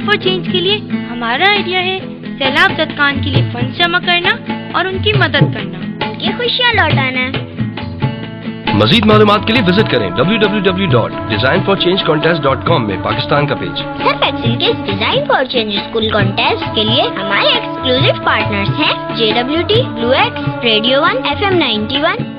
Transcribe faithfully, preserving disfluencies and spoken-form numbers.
Design for change के लिए हमारा आइडिया है सैलाब दत्कान के लिए फंड जमा करना और उनकी मदद करना, उनकी खुशियाँ लौटाना। मजीद मालूमात के लिए विजिट करें W W W dot design for change contest dot com में पाकिस्तान का पेज। सर्फ एक्सेल के design for change school contest के लिए हमारे एक्सक्लूसिव पार्टनर्स हैं J W T, blue x, radio one, F M ninety one,